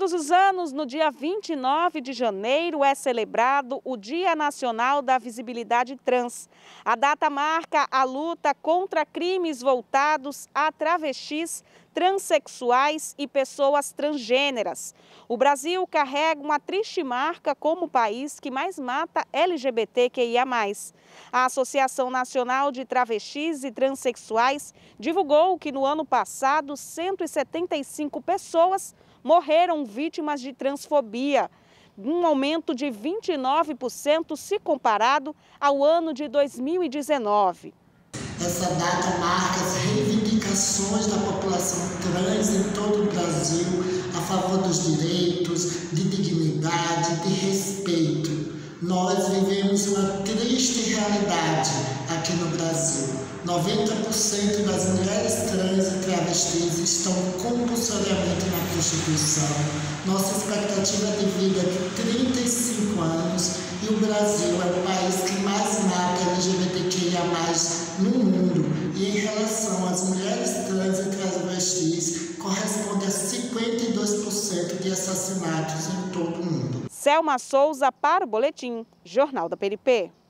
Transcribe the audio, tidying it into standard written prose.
Todos os anos, no dia 29 de janeiro, é celebrado o Dia Nacional da Visibilidade Trans. A data marca a luta contra crimes voltados a travestis, transexuais e pessoas transgêneras. O Brasil carrega uma triste marca como o país que mais mata LGBTQIA+. A Associação Nacional de Travestis e Transsexuais divulgou que no ano passado 175 pessoas morreram vítimas de transfobia, um aumento de 29% se comparado ao ano de 2019. Essa data marca as reivindicações da população trans em todo o Brasil a favor dos direitos, de dignidade, de respeito. Nós vivemos uma triste realidade aqui no Brasil. 90% das mulheres trans e travestis estão compulsoriamente na prostituição. Nossa expectativa de vida é de 35 anos e o Brasil é o país que mais mata LGBTQIA+ no mundo. E em relação às mulheres trans e travestis, corresponde a 52% de assassinatos em todo o mundo. Selma Souza para o Boletim Jornal da PLP.